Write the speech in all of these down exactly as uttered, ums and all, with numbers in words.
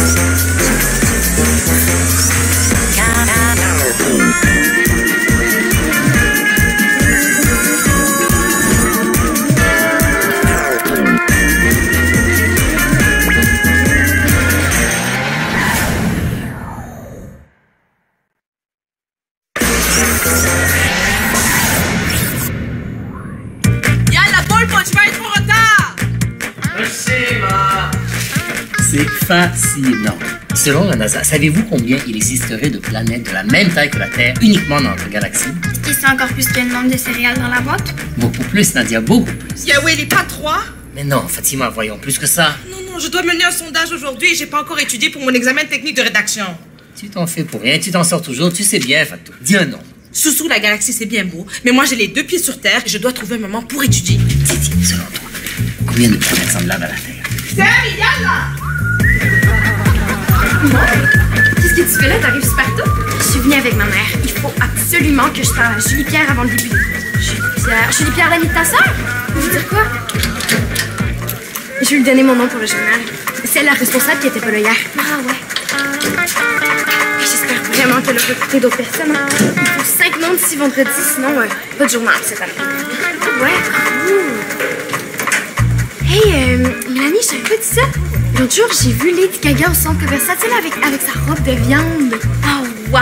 C'est fascinant. Selon la NASA, savez-vous combien il existerait de planètes de la même taille que la Terre uniquement dans notre galaxie? Et c'est encore plus qu'il y a le nombre de céréales dans la boîte? Beaucoup plus, Nadia, beaucoup plus. Yahweh, il n'est pas trois? Mais non, Fatima, voyons, plus que ça. Non, non, je dois mener un sondage aujourd'hui et j'ai pas encore étudié pour mon examen technique de rédaction. Tu t'en fais pour rien, tu t'en sors toujours, tu sais bien, Fatou. Dis un nom. Soussou, la galaxie, c'est bien beau, mais moi, j'ai les deux pieds sur Terre et je dois trouver un moment pour étudier. Titi, selon toi, combien de planètes semblables à la Terre? Sam, il y a là! Qu'est-ce que tu fais là? T'arrives super tôt? Je suis venue avec ma mère. Il faut absolument que je parle à Julie Pierre avant le début. Julie Pierre? Julie Pierre, l'amie de ta sœur? Je veux dire quoi? Je vais lui donner mon nom pour le journal. C'est la responsable qui était pas là hier. Ah ouais. J'espère vraiment qu'elle a recruté d'autres personnes. Hein. Il faut cinq noms d'ici vendredi, sinon euh, pas de journal cette année. Ouais, cool. Hey, euh, Mélanie, je t'avais pas dit ça? L'autre jour, j'ai vu Lady Gaga au centre commercial avec, avec sa robe de viande. Oh, wow!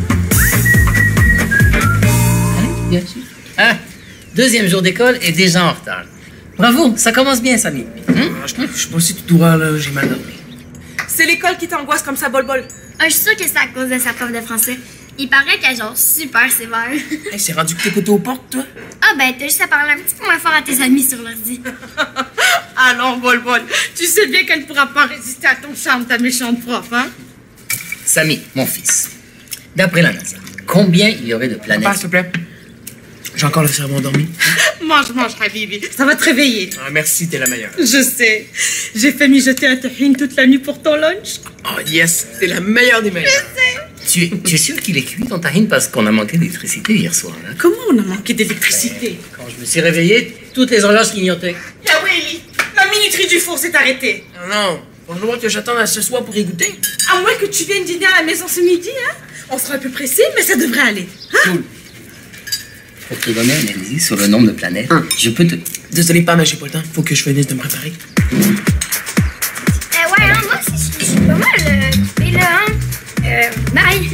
Hein, bien sûr. Ah, deuxième jour d'école et déjà en retard. Bravo, ça commence bien, Samy. Hum? Ah, je, je suis pas si tout droit, là, j'ai mal dormi. C'est l'école qui t'angoisse comme ça, bol-bol. Ah, je suis sûre que c'est à cause de sa prof de français. Il paraît qu'elle est genre super sévère. Hey, c'est rendu que t'écoutes aux portes, toi? Ah, ben, t'as juste à parler un petit peu moins fort à tes amis sur l'ordi. Ah non, bol-bol, tu sais bien qu'elle ne pourra pas résister à ton charme, ta méchante prof, hein? Samy, mon fils, d'après la NASA, combien il y aurait de planètes? Papa, s'il te plaît. J'ai encore le cerveau endormi. Mange, mange, Habibi, ça va te réveiller. Ah, merci, t'es la meilleure. Je sais. J'ai fait mijoter un tahine toute la nuit pour ton lunch. Oh, yes, t'es la meilleure des meilleures. Je sais. Tu es, tu es sûr qu'il est cuit ton tahine parce qu'on a manqué d'électricité hier soir, hein? Comment on a manqué d'électricité? Quand je me suis réveillé, toutes les horloges clignotaient. Yahweh, la minuterie du four s'est arrêtée. Non, non, faut je vois que j'attende à ce soir pour y goûter. À moins que tu viennes dîner à la maison ce midi, hein? On sera un peu pressé, mais ça devrait aller. Hein? Cool. Pour te donner un indice sur le nombre de planètes, Hum. je peux te... Désolé, pas, mais j'ai pas le temps. Faut que je finisse de me préparer. Euh, ouais, hein, moi aussi, je suis pas mal euh, occupée, là, hein. Euh, bye.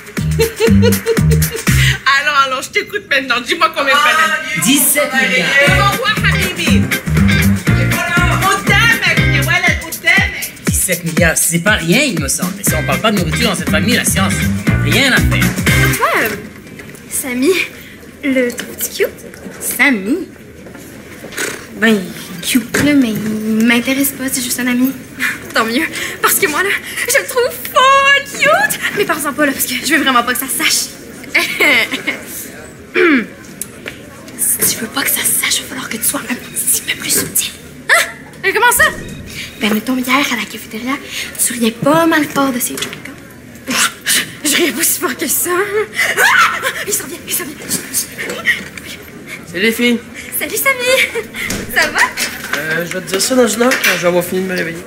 Alors, alors, je t'écoute maintenant. Dis-moi combien de planètes. dix-sept milliards. Devant toi, Habibi. قدامك يا ولد قدامك. dix-sept milliards, c'est pas rien, il me semble. Mais si on parle pas de nourriture dans cette famille, la science, rien à faire. Toi, euh, Samy, le trouves-tu cute? Samy? Ben, il est cute, là, mais il m'intéresse pas, c'est juste un ami. Tant mieux, parce que moi, là, je le trouve full cute! Mais parle-en pas, là, parce que je veux vraiment pas que ça se sache. Si tu veux pas que ça se sache, il va falloir que tu sois un petit peu plus subtil. Hein? Et comment ça? Ben, mettons, hier, à la cafétéria, tu riais pas mal fort de ces jokes. Hein? Je riais pas si fort que ça. Ah! Il s'en vient, il s'en vient. Salut les filles. Salut, Samy! Ça va? Euh, je vais te dire ça dans une heure quand je vais avoir fini de me réveiller.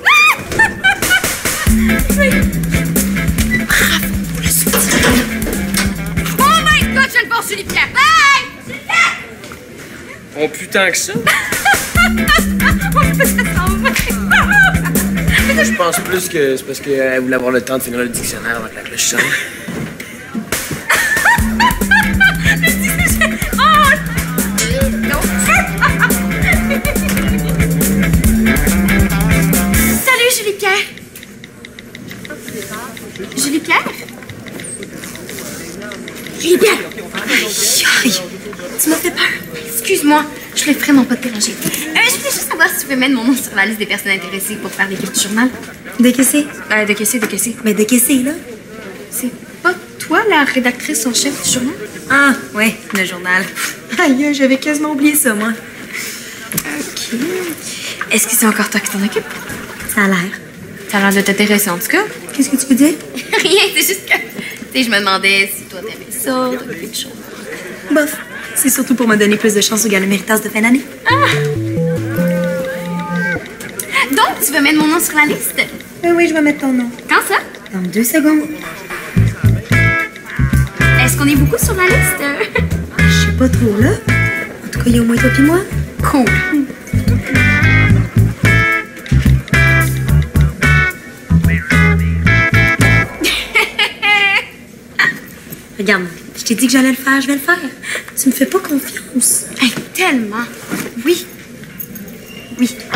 Bravo pour la subtilité. Oh my God, je le pense, Julie Pierre. Bye! Julie Pierre! Oh putain que ça. On peut se sauver. Moi, je pense plus que c'est parce qu'elle voulait avoir le temps de finir le dictionnaire avant que la cloche sonne. Salut, Julie Pierre. Julie Pierre? Julie Pierre! Aïe, aïe. Tu m'as fait peur. Excuse-moi, je voulais vraiment pas te déranger. Euh, je voulais juste savoir si tu pouvais mettre mon nom sur la liste des personnes intéressées pour faire l'équipe du journal. De caisser? Euh, de caisser, de caisser. Ben, de caisser, là. C'est pas toi la rédactrice en chef du journal? Ah, ouais, le journal. Aïe, j'avais quasiment oublié ça, moi. Ok. Est-ce que c'est encore toi qui t'en occupes? Ça a l'air. Ça a l'air de t'intéresser en tout cas. Qu'est-ce que tu veux dire? Rien, c'est juste que. Tu sais, je me demandais si toi t'aimais ça, t'occupais de choses. Bof. C'est surtout pour me donner plus de chance au gala Méritas de fin d'année. Ah! Donc, Tu vas mettre mon nom sur la liste? Oui, oui, je vais mettre ton nom. Quand ça? Dans deux secondes. Est-ce qu'on est beaucoup sur la liste? Je sais pas trop, là. En tout cas, il y a au moins toi et moi. Cool. Regarde, je t'ai dit que j'allais le faire, je vais le faire. Tu me fais pas confiance. Hey, tellement. Oui. Oui. Oh,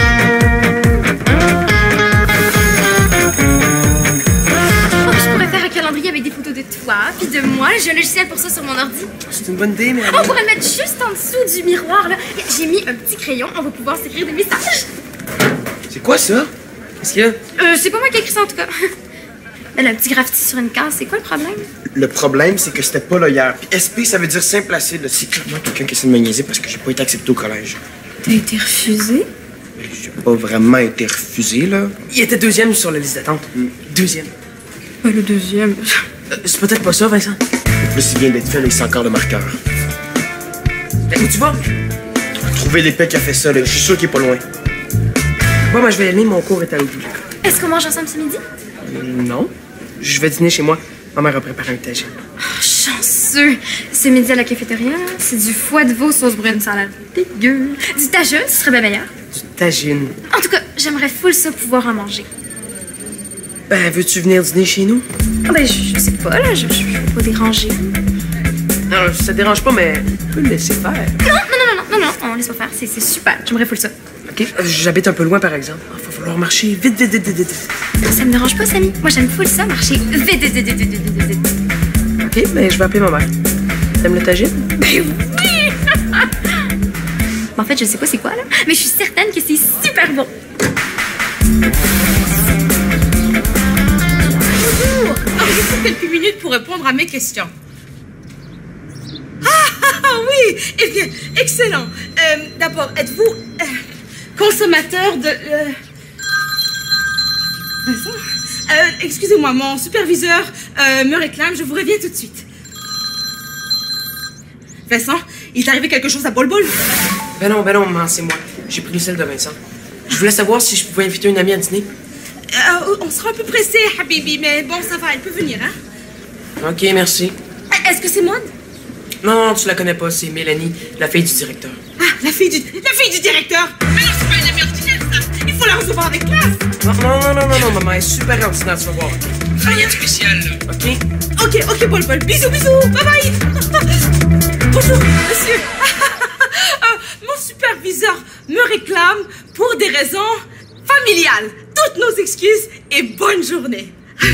je pourrais faire un calendrier avec des photos de toi, puis de moi. J'ai un logiciel pour ça sur mon ordi. C'est une bonne idée, mais... On pourrait le mettre juste en dessous du miroir, là. J'ai mis un petit crayon, on va pouvoir s'écrire des messages. C'est quoi ça? Qu'est-ce qu'il y a? Euh, c'est pas moi qui ai écrit ça, en tout cas. Elle a un petit graffiti sur une case, c'est quoi le problème? Le problème, c'est que c'était pas là hier. Puis S P, ça veut dire simple acide. C'est clairement quelqu'un qui essaie de me niaiser parce que j'ai pas été accepté au collège. T'as été refusé? Mais j'ai pas vraiment été refusé, là. Il était deuxième sur la liste d'attente. Mm. Deuxième. Ouais, le deuxième. Euh, c'est peut-être pas ça, Vincent. En plus, il vient d'être fait, là, il sent encore le marqueur. Ben, où tu vas? Trouver l'épée qui a fait ça, là. Je suis sûr qu'il est pas loin. Bon, moi, je vais y aller. Mon cours est à l'autre bout de l'école. Est-ce qu'on mange ensemble ce midi? Non. Je vais dîner chez moi. Ma mère a préparé un tagine. Oh, chanceux! Ce midi à la cafétéria, c'est du foie de veau sauce brune salade. Dégueu! Du tagine, ce serait bien meilleur. Du tagine. En tout cas, j'aimerais full ça pouvoir en manger. Ben, veux-tu venir dîner chez nous? Ah ben, je, je sais pas, là, je, je, je veux pas déranger. Non, ça te dérange pas, mais tu peux le laisser faire. Non, non, non, non, non, non, on laisse pas faire, c'est c'est super, j'aimerais full ça. OK? Euh, J'habite un peu loin, par exemple. Il va falloir marcher vite, vite, vite, vite, vite. Ça me dérange pas, Samy. Moi, j'aime full ça, marcher vite, vite, vite, vite, vite, vite, vite. OK, ben, je vais appeler ma mère. T'aimes le tagine? Ben oui! En fait, je sais pas c'est quoi, là, mais je suis certaine que c'est super bon. Bonjour! Auriez-vous quelques minutes pour répondre à mes questions? Ah, ah, ah oui! Eh bien, excellent. Euh, D'abord, êtes-vous euh, consommateur de... Euh... Vincent? Euh, excusez-moi, mon superviseur euh, me réclame, je vous reviens tout de suite. Vincent, il est arrivé quelque chose à Bol-Bol? Ben non, ben non, maman, c'est moi. J'ai pris le sel de Vincent. Je voulais savoir si je pouvais inviter une amie à dîner. Euh, on sera un peu pressé, Habibi, mais bon, ça va, elle peut venir, hein? OK, merci. Est-ce que c'est Maud? Non, non, tu la connais pas, c'est Mélanie, la fille du directeur. Ah, la fille du, la fille du directeur! Mais non, c'est pas une amie ordinaire, ça! Il faut la recevoir avec classe! Non, non, non, non, non, non, maman, elle est super ordinaire, tu vas voir. Rien de spécial, là. OK? Ok, ok, Bol Bol. Bisous, bisous. Bye bye. Bonjour, monsieur. Euh, mon superviseur me réclame pour des raisons familiales. Toutes nos excuses et bonne journée.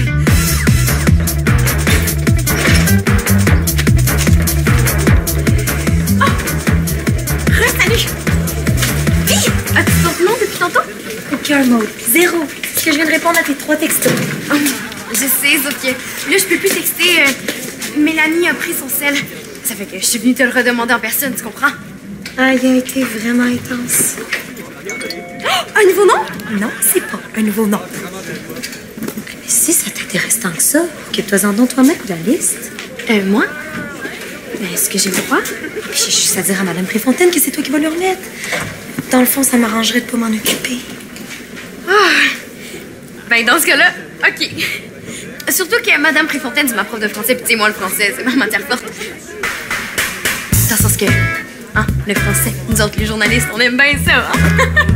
Oh, re-salut. Hey, as-tu ton nom depuis tantôt? Aucun mot. Zéro. Est-ce que je viens de répondre à tes trois textos? Oh, je sais, sauf que là, je peux plus texter. euh, Mélanie a pris son sel. Ça fait que je suis venue te le redemander en personne, tu comprends? Ah, il a été vraiment intense. Oh, un nouveau nom? Non, c'est pas un nouveau nom. Mais si ça t'intéresse tant que ça, occupe-toi-en donc toi-même de la liste. Euh, moi? Ben, est-ce que j'ai le droit? Puis j'ai juste à dire à Madame Préfontaine que c'est toi qui vas le remettre. Dans le fond, ça m'arrangerait de pas m'en occuper. Ah! Ben, dans ce cas-là, OK. Surtout que Madame Préfontaine, c'est ma prof de français, puis tu sais, moi, le français, c'est ma matière forte. Dans le sens que, hein, le français, nous autres, les journalistes, on aime bien ça, hein?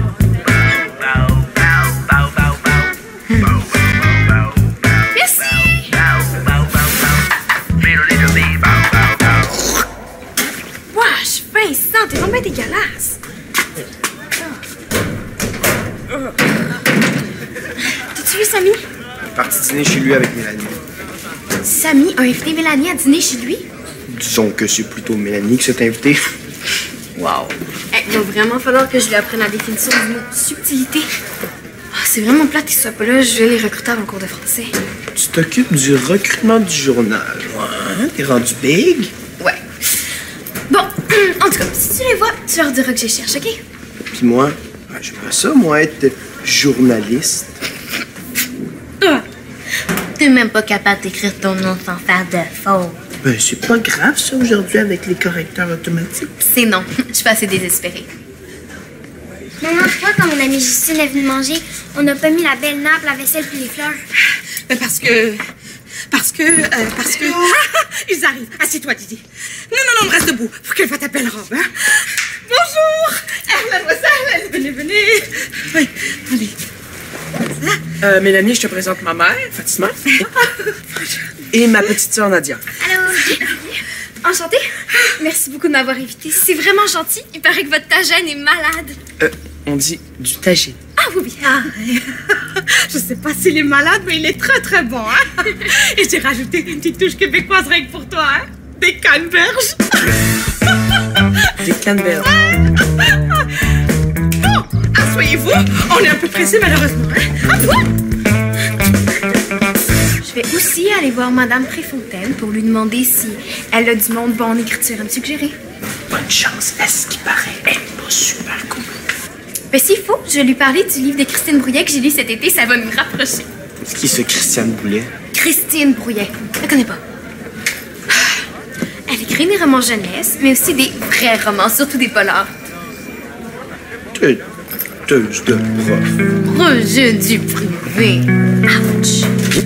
Merci! Wesh, Vincent, t'es vraiment dégueulasse! T'as-tu vu Samy? Parti dîner chez lui avec Mélanie. Samy a invité Mélanie à dîner chez lui? Disons que c'est plutôt Mélanie qui s'est invitée. Wow. Hey, il va vraiment falloir que je lui apprenne la définition du mot subtilité. Ah, c'est vraiment plate qu'il soit pas là. Je vais les recruter avant le cours de français. Tu t'occupes du recrutement du journal. Ouais, t'es rendu big? Ouais. Bon, en tout cas, si tu les vois, tu leur diras que je les cherche, OK? Puis moi, ben, j'aimerais ça, moi, être journaliste. Ah. T'es même pas capable d'écrire ton nom sans faire de faute. Ben, c'est pas grave, ça, aujourd'hui, avec les correcteurs automatiques. C'est non. Je suis pas assez désespérée. Maman, toi, quand mon amie Justine est venue manger, on n'a pas mis la belle nappe, la vaisselle puis les fleurs. Mais parce que... Parce que... Euh, parce que... Ils arrivent. Assieds-toi, Didi. Non, non, non, reste debout pour qu'elle voie ta belle robe. Hein? Bonjour. Ahlan wa sahlan. Venez, venez. Oui, allez. Euh, Mélanie, je te présente ma mère, Fatima. Et ma petite sœur, Nadia. Allô. Enchantée. Merci beaucoup de m'avoir invitée. C'est vraiment gentil. Il paraît que votre tagine est malade. Euh, on dit du tagine. Ah oui, oui. Ah, je sais pas s'il est malade, mais il est très, très bon. Hein? Et j'ai rajouté une petite touche québécoise rien que pour toi. Hein? Des canneberges. Des canneberges. Bon, asseyez-vous. On est un peu pressés, malheureusement. Hein? À toi. Je vais aussi aller voir Madame Préfontaine pour lui demander si elle a du monde bon en écriture à me suggérer. Bonne chance, à ce qui paraît, elle est pas super cool. Ben, s'il faut, je vais lui parler du livre de Christine Brouillet que j'ai lu cet été, ça va nous rapprocher. C'est qui ce Christiane Boulet? Christine Brouillet. Je la connais pas. Elle écrit des romans jeunesse, mais aussi des vrais romans, surtout des polars. Tueuse de prof. Projet du privé. Ouch.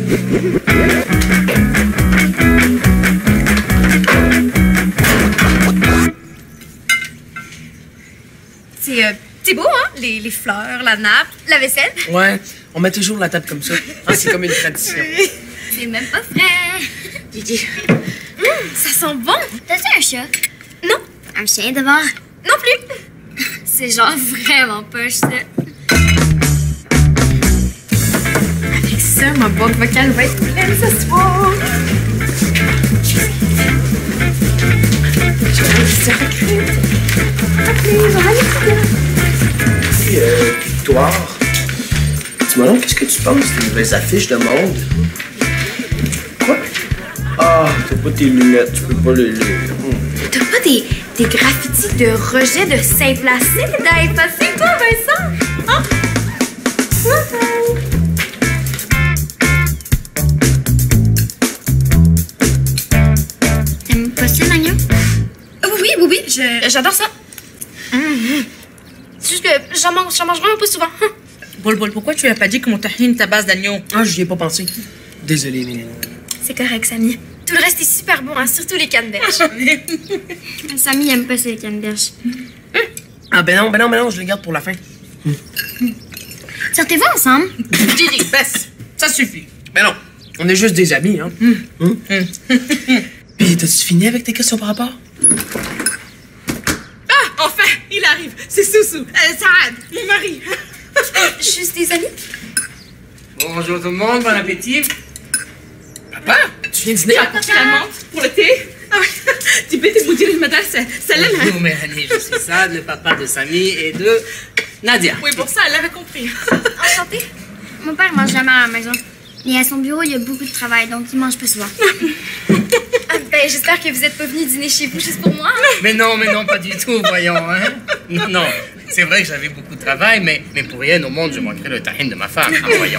C'est euh, c'est beau, hein? Les, les fleurs, la nappe, la vaisselle. Ouais, on met toujours la table comme ça. Ah, c'est comme une tradition. C'est même pas frais. Didi. Mmh, ça sent bon. T'as-tu un chat? Non. Un chien devant? Non plus. C'est genre vraiment poche, ça. Avec ça, ma boîte vocale va être pleine ce soir. Je vais se recruter. Ok, Hey, euh, Victoire. Dis-moi donc, qu'est-ce que tu penses des nouvelles affiches de mode? Quoi? Ah, t'as pas tes lunettes, tu peux pas les lire. T'as pas des, des graffitis de rejet de Saint-Placide à effacer, toi, Vincent? Hein? T'aimes pas ça, Magnon? Oui, oui, oui, je- j'adore ça. Mm-hmm. C'est juste que j'en mange, j'en mange vraiment pas souvent. Bol Bol, pourquoi tu lui as pas dit que mon tahine ta base d'agneau? Ah, j'y ai pas pensé. Désolé, Mélanie. C'est correct, Samy. Tout le reste est super bon, hein, surtout les canneberges. Samy aime pas ces canneberges. Ah, ben non, ben non, ben non, je les garde pour la fin. Sortez-vous ensemble? Didi, baisse. Ça suffit. Ben non, on est juste des amis, hein. Hum? Puis, t'as-tu fini avec tes questions par rapport? Ah, enfin, il arrive. C'est Soussou. Euh, Saad, mon mari. Juste des amis? Bonjour tout le monde, bon appétit. Papa, tu viens dîner? Tu as apporté la menthe pour le thé? Ah oui. Tu peux te dire madame, c'est celle-là. Bonjour Mélanie, je suis Sad, le papa de Samy et de Nadia. Oui, pour ça, elle avait compris. Enchantée. Mon père mange jamais à la maison. Mais à son bureau, il y a beaucoup de travail, donc il mange pas souvent. Ah, ben, j'espère que vous êtes pas venu dîner chez vous juste pour moi. Mais non, mais non, pas du tout, voyons, hein. Non, c'est vrai que j'avais beaucoup de travail, mais, mais pour rien au monde, je manquerais le tahine de ma femme, hein, voyons.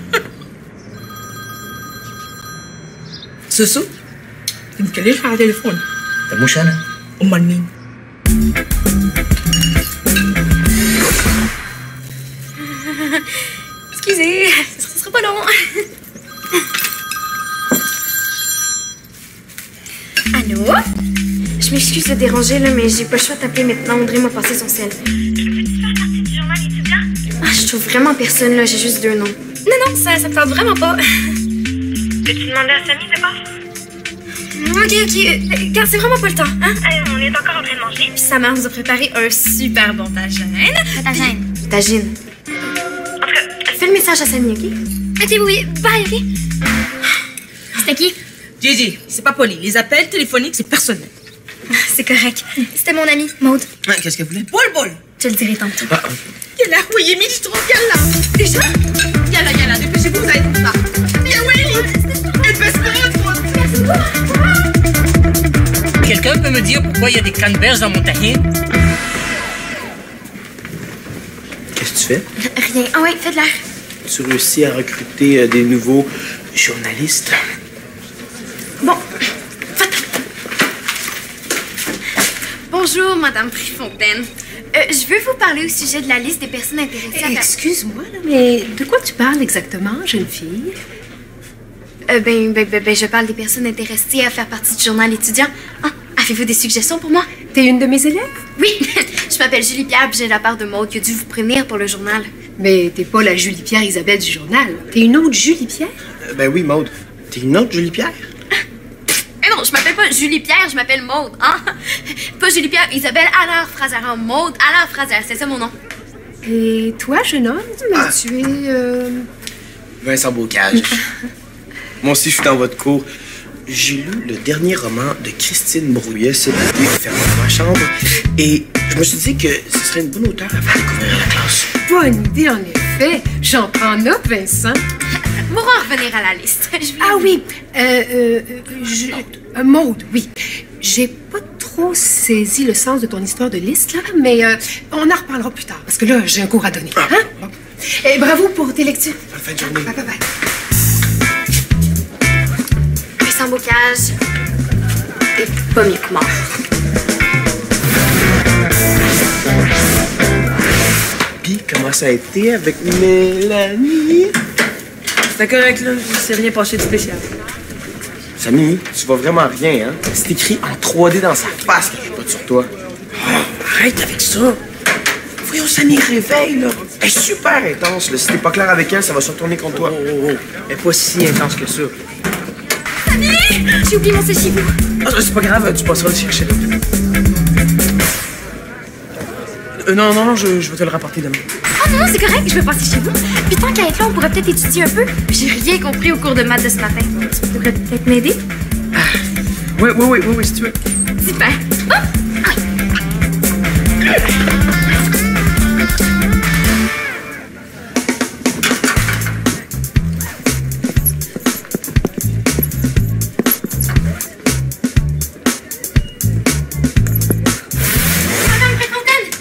Soussou, نتكلمش على تليفون. ده مش أنا. أمال مين؟ Excusez, ce sera pas long. Allô? Je m'excuse de déranger, là, mais j'ai pas le choix de t'appeler maintenant. Audrey m'a passé son sel. Ah, je trouve vraiment personne, là. J'ai juste deux noms. Non, non, ça, ça me tente vraiment pas. Peux-tu demander à Samy de part? Ok, ok. euh, Regarde, c'est vraiment pas le temps, hein? Allez, on est encore en train de manger. Puis sa mère nous a préparé un super bon tagine. Ta gêne. Tagine. En tout cas, Fais le message à Samy, ok? Ok, oui, bye, ok? C'était qui? Gigi, c'est pas poli. Les appels téléphoniques, c'est personnel. C'est correct. C'était mon ami, Maude. Ah, qu'est-ce qu'elle voulait? Bol Bol. Je te le dirai tantôt. Ah, Yalla, oui, Yémi, je trouve Yalla. Déjà? Yalla, Yalla, dépêchez-vous, vous allez pour ça. Y'a Willy. Et baisse Quelqu'un peut me dire pourquoi il y a des canneberges dans mon tahine? qu'est-ce que tu fais? Rien. Ah ouais, fais de l'air. Tu réussis à recruter euh, des nouveaux journalistes? Bon. Va-t'en. Bonjour, Madame Préfontaine. Euh, je veux vous parler au sujet de la liste des personnes intéressées à... Excuse-moi, là, mais de quoi tu parles exactement, jeune fille? Euh, ben, ben, ben, ben, je parle des personnes intéressées à faire partie du journal étudiant. Ah, avez-vous des suggestions pour moi? T'es une de mes élèves? Oui, je m'appelle Julie Pierre, puis j'ai la part de Maude qui a dû vous prévenir pour le journal. Mais t'es pas la Julie Pierre Isabelle du journal. T'es une autre Julie Pierre? Euh, ben oui, Maude. T'es une autre Julie Pierre? Eh non, je m'appelle pas Julie Pierre, je m'appelle Maude, hein? Pas Julie Pierre, Isabelle Allard Fraser, hein? Maude Allard Fraser, c'est ça mon nom. Et toi, jeune homme, Ah. tu es... Euh... Vincent Bocage. Moi aussi, je suis dans votre cours. J'ai lu le dernier roman de Christine Brouillet, c'est enfermé dans ma chambre. Et je me suis dit que ce serait une bonne auteure à faire découvrir à la classe. Bonne idée, en effet. J'en prends note, Vincent. Pour en revenir à la liste. Je voulais- Ah oui, euh, euh, je... euh, Maude, oui. J'ai pas trop saisi le sens de ton histoire de liste, là, mais euh, on en reparlera plus tard, parce que là, j'ai un cours à donner. Hein? Bon. Et bravo pour tes lectures. Bonne fin de journée. Bye, bye, bye. Vincent Bocage. Et pas mieux que mort. Puis, comment ça a été avec Mélanie? C'était correct, là. Il s'est rien passé de spécial. Samy, tu vois vraiment rien, hein? C'est écrit en trois D dans sa face qu'elle capote sur toi. Oh, arrête avec ça. Voyons, Samy, réveille, là. Elle est super intense, là. Si t'es pas clair avec elle, ça va se retourner contre toi. Oh, oh, oh. Elle est pas si intense que ça. J'ai oublié mon séchibou. Ah, c'est pas grave, tu passeras le chercher. Euh, non, non, non, je, je vais te le rapporter demain. Oh non, c'est correct, je vais passer chez vous. Puis tant qu'à être là, on pourrait peut-être étudier un peu. J'ai rien compris au cours de maths de ce matin. Tu pourrais peut-être m'aider? Oui, oui, oui, oui, oui, si tu veux. Super. Ah! Madame Préfontaine!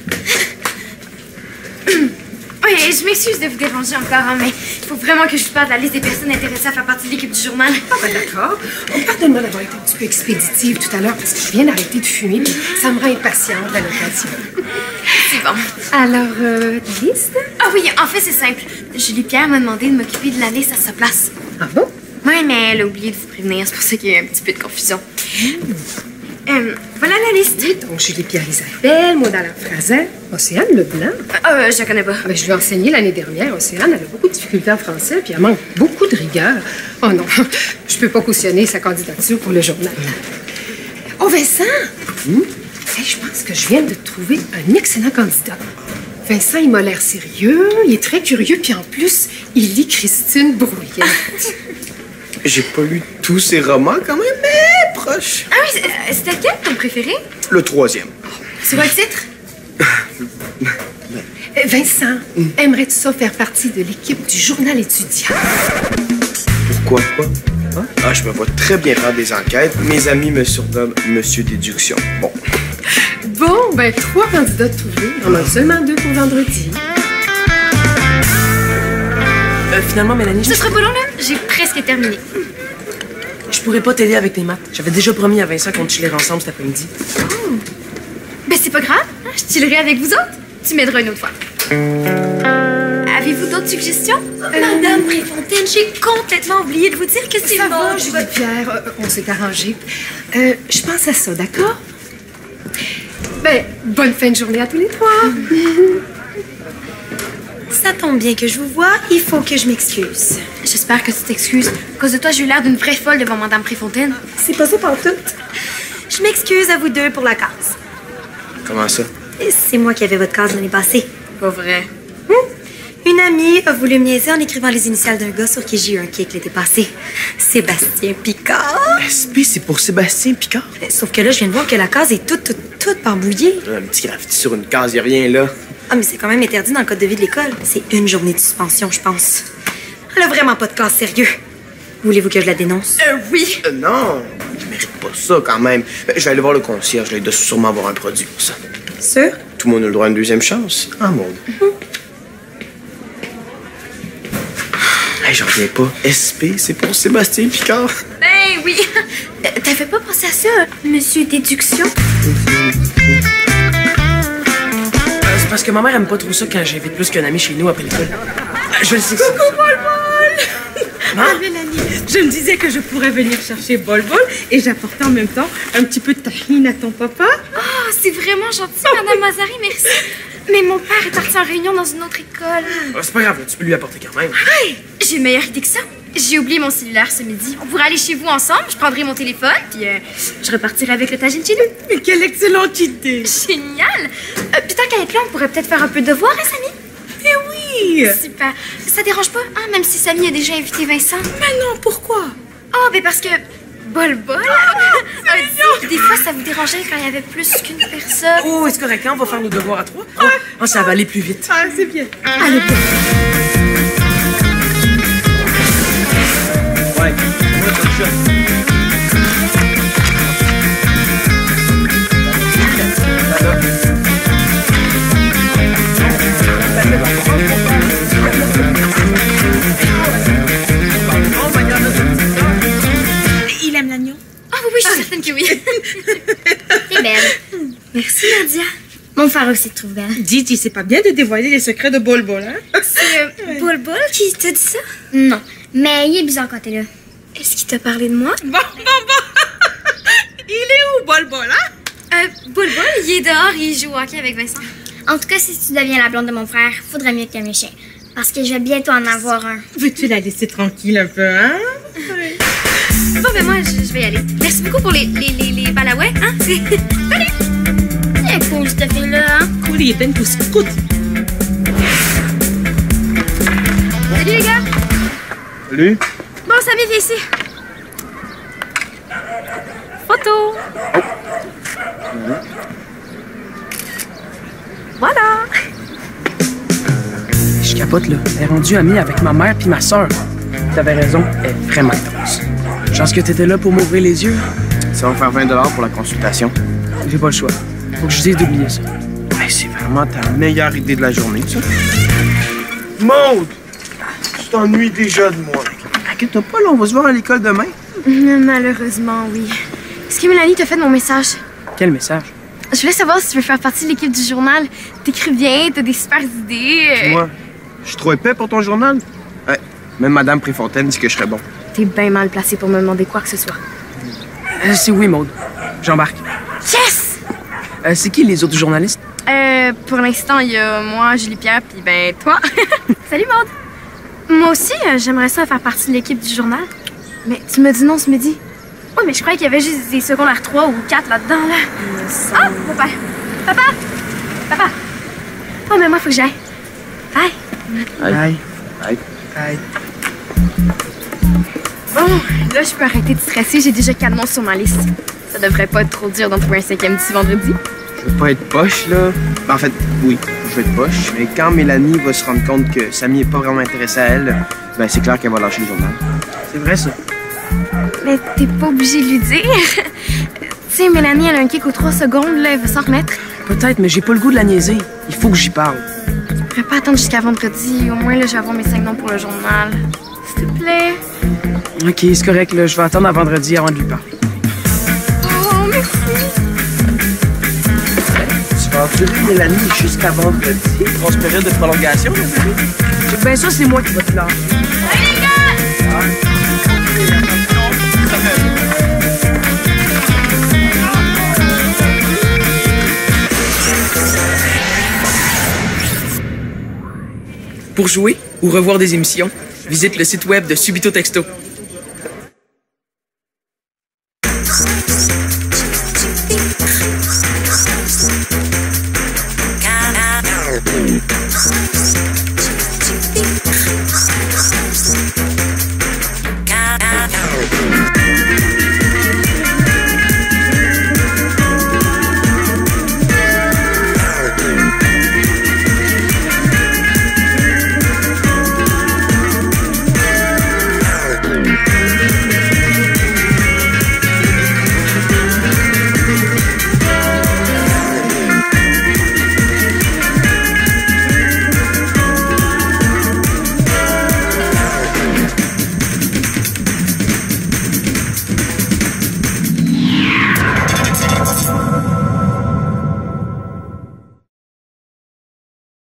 Oui, je m'excuse de vous déranger encore, hein, mais il faut vraiment que je vous parle de la liste des personnes intéressées à faire partie de l'équipe du journal. Ah ben d'accord. Oh, pardonne-moi d'avoir été un petit peu expéditive tout à l'heure, parce que je viens d'arrêter de fumer, puis ça me rend impatiente à l'occasion. C'est bon. Alors, euh, liste? Ah oui, en fait, c'est simple. Julie Pierre m'a demandé de m'occuper de la liste à sa place. Ah bon? Oui, mais elle a oublié de vous prévenir. C'est pour ça qu'il y a un petit peu de confusion. Euh, voilà la liste. Donc, Julie Pierre Isabelle, Maud Allard Fraser, Océane Leblanc. Ah, euh, je la connais pas. Ben, je lui ai enseigné l'année dernière. Océane, elle a beaucoup de difficultés en français, puis elle manque beaucoup de rigueur. Oh non, je peux pas cautionner sa candidature pour le journal. Oh, Vincent! Hey, je pense que je viens de trouver un excellent candidat. Vincent, il m'a l'air sérieux, il est très curieux, puis en plus, il lit Christine Brouillet. J'ai pas lu tous ses romans quand même, mais proche. Ah oui, c'est- c'était lequel ton préféré? Le troisième. C'est quoi le titre? Euh, Vincent, aimerais-tu ça faire partie de l'équipe du journal étudiant? Pourquoi pas? Hein? Ah, je me vois très bien faire des enquêtes. Mes amis me surnomment Monsieur Déduction. Bon. Bon, ben, trois candidats trouvés. On en a seulement deux pour vendredi. Euh, finalement, Mélanie, je... Ce sera pas long, là? J'ai presque terminé. je pourrais pas t'aider avec tes maths. J'avais déjà promis à Vincent qu'on chillerait ensemble cet après-midi. Ben, c'est pas grave. hein, Je chillerai avec vous autres. Tu m'aideras une autre fois. Avez-vous d'autres suggestions? Madame Préfontaine, j'ai complètement oublié de vous dire que c'est Ça va, bon. Julie Pierre, euh, on s'est arrangé. Euh, je pense à ça, d'accord? Ben, bonne fin de journée à tous les trois. Ça tombe bien que je vous vois, il faut que je m'excuse. J'espère que tu t'excuses. À cause de toi, j'ai eu l'air d'une vraie folle devant Madame Préfontaine. C'est pas ça pantoute. Je m'excuse à vous deux pour la case. Comment ça? Et c'est moi qui avais votre case l'année passée. Pas vrai. Une amie a voulu me niaiser en écrivant les initiales d'un gars sur qui j'ai eu un kick l'été passé. Sébastien Picard. S P, c'est pour Sébastien Picard. Sauf que là, je viens de voir que la case est toute, toute, toute barbouillée. Un petit graffiti sur une case, y a rien là. Ah, mais c'est quand même interdit dans le code de vie de l'école. C'est une journée de suspension, je pense. Elle a vraiment pas de case sérieux. Voulez-vous que je la dénonce? Euh, oui. Euh, non, je mérite pas ça quand même. Ben, je vais aller voir le concierge, là, il doit sûrement avoir un produit pour ça. Sûr? Tout le monde a le droit à une deuxième chance. Ah, mon. Hey, j'en reviens pas. S P, c'est pour Sébastien Picard. Ben oui. Euh, T'avais pas pensé à ça, Monsieur Déduction? parce que ma mère aime pas trop ça quand j'invite plus qu'un ami chez nous après l'école. Je le sais que c'est... Coucou, Bol Bol! Ah, Mélanie, je me disais que je pourrais venir chercher Bol Bol et j'apportais en même temps un petit peu de tahine à ton papa. Oh, c'est vraiment gentil, Madame Mazari, merci. Mais mon père est parti en réunion dans une autre école. Oh, c'est pas grave, tu peux lui apporter quand même. Hey, j'ai une meilleure idée que ça. J'ai oublié mon cellulaire ce midi. On pourrait aller chez vous ensemble, je prendrai mon téléphone, puis euh, je repartirai avec le tagine chez nous. Mais quelle excellente idée! Génial! Euh, puis tant qu'à être là, on pourrait peut-être faire un peu de devoir, hein, Samy? Mais oui! Super. Ça dérange pas, hein, même si Samy a déjà invité Vincent? Mais non, pourquoi? Oh, ben parce que... Bol Bol a dit que des fois, ça vous dérangeait quand il y avait plus qu'une personne. Oh, c'est correct, hein? On va faire nos devoirs à trois. Oh, oh, ça va aller plus vite. Ah, c'est bien. Allez, bien. Ouais, moi, ça me choque. Il aime l'agneau? Ah oui, oui, je suis certaine que oui. T'es belle. Merci, Nadia. Mon frère aussi te trouve belle. Didi, c'est pas bien de dévoiler les secrets de Bol Bol, hein? C'est euh, Bol Bol qui t'a dit ça? Non, mais il est bizarre quand t'es là. Est-ce qu'il t'a parlé de moi? Bon, bon, bon! Il est où, Bol Bol, hein? Euh, Bol Bol, il est dehors, il joue au hockey avec Vincent. En tout cas, si tu deviens la blonde de mon frère, faudrait mieux que t'aimes les chiens. Parce que je vais bientôt en avoir un. Veux-tu la laisser tranquille un peu, hein? Bon, ben moi, je, je vais y aller. Merci beaucoup pour les, les, les, les balawets, hein? C'est... Salut! C'est cool, cette fille-là, hein? Cool, il est bien tout scout. Salut, les gars! Salut. Bon, Samy, viens ici. Photo! Voilà! Je capote, là. Elle est rendue amie avec ma mère puis ma soeur. T'avais raison, elle est vraiment intense. Chance que t'étais là pour m'ouvrir les yeux. Ça va faire vingt dollars pour la consultation. J'ai pas le choix. Faut que je dise d'oublier ça. Hey, c'est vraiment ta meilleure idée de la journée, ça. Maude! Tu t'ennuies déjà de moi. Inquiète-toi pas, là, on va se voir à l'école demain. Malheureusement, oui. Est-ce que Mélanie t'a fait de mon message? Quel message? Je voulais savoir si tu veux faire partie de l'équipe du journal. T'écris bien, t'as des super idées. euh, Moi, je suis trop épais pour ton journal. Ouais, même Madame Préfontaine dit que je serais bon. T'es bien mal placé pour me demander quoi que ce soit. Euh, c'est oui, Maude. J'embarque. Yes! Euh, c'est qui les autres journalistes? Euh, pour l'instant, il y a moi, Julie Pierre, puis ben toi. Salut Maude. Moi aussi, euh, j'aimerais ça faire partie de l'équipe du journal. Mais tu me dis non ce midi. Oui, mais je croyais qu'il y avait juste des secondaires trois ou quatre là-dedans, là. Ah, mon père. Papa! Papa! Oh, mais moi, faut que j'aille. Bye. Bye. Bye. Bye. Bon, là, je peux arrêter de stresser. J'ai déjà quatre noms sur ma liste. Ça devrait pas être trop dur d'en trouver un cinquième d'ici vendredi. Je veux pas être poche, là. Ben, en fait, oui, je veux être poche. Mais quand Mélanie va se rendre compte que Samy est pas vraiment intéressé à elle, ben c'est clair qu'elle va lâcher le journal. C'est vrai, ça. Mais t'es pas obligé de lui dire. Tu sais, Mélanie, elle a un kick aux trois secondes, là, elle veut s'en remettre. Peut-être, mais j'ai pas le goût de la niaiser. Il faut que j'y parle. Je pourrais pas attendre jusqu'à vendredi. Au moins, là, je vais avoir mes cinq noms pour le journal. S'il te plaît. Ok, c'est correct, là. Je vais attendre à vendredi avant de lui parler. Oh, merci. Tu vas endurer Mélanie jusqu'à vendredi. Grosse période de prolongation, là, bébé. Ben ça, c'est moi qui vais te lâcher. Salut, les gars! Pour jouer ou revoir des émissions, visite le site web de Subito Texto.